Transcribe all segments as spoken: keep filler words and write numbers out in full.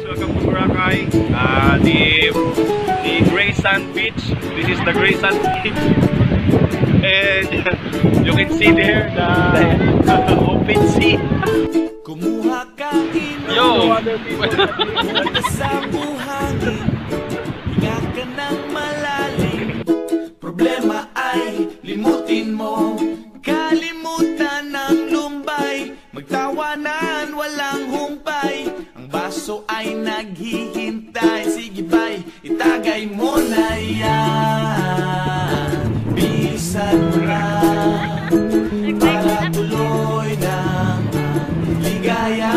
welcome to Boracay. Uh, the the Grey Sand Beach. This is the Grey Sand Beach, and you can see there the open sea. Yo. Problema ay limutin mo, kalimutan ng lumbay, magtawanan walang humpay, ang baso ay naghihintay. Sige bay, itagay mo na yan, bilisan mo na para tuloy ng ligaya.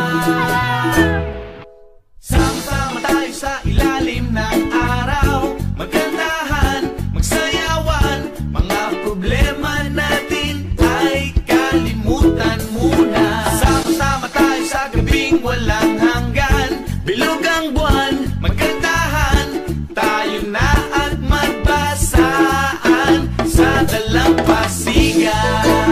Sama-sama tayo sa ilalim ng araw, magkantahan, magsayawan, mga problema natin ay kalimutan muna. Sama-sama tayo sa gabing walang hanggan, bilog ang buwan, magkantahan, tayo na at magbasaan sa dalampasigan.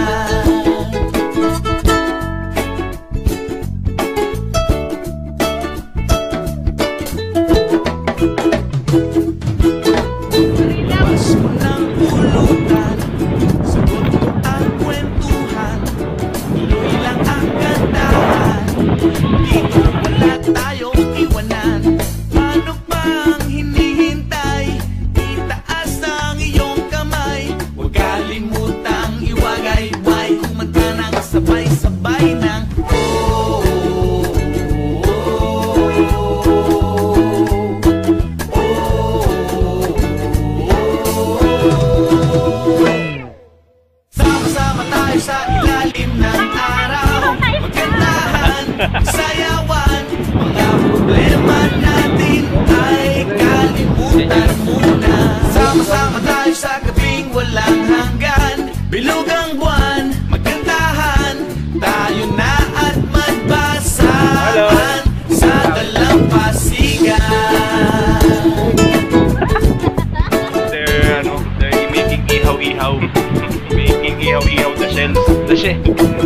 Sayawan, mga problema natin ay kalimutan muna. Sama-sama tayo sa gabing walang hanggan, bilog ang buwan, magkantahan, tayo na at magbasaan sa dalampasigan. They're, ano, they're making ihaw-ihaw. Making ihaw-ihaw the shells. The shell.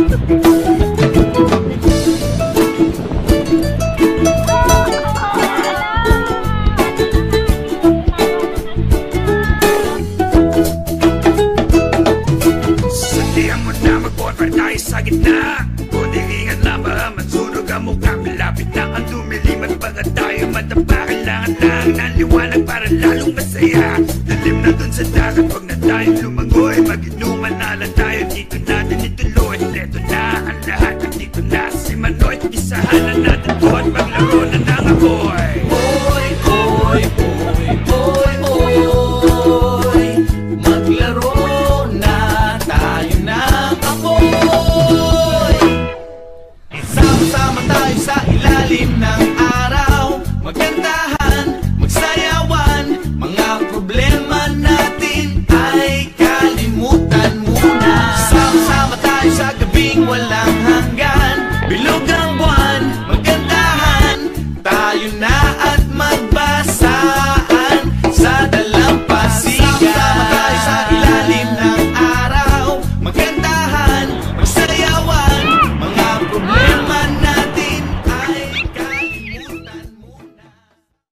Sa gitna, kuningan na mahaman, sunog ang mukha, malapit na ang lumilimat. Baka tayo matapa, kailangan lang ng liwanag para lalong masaya. Dilim na dun sa dagat, wag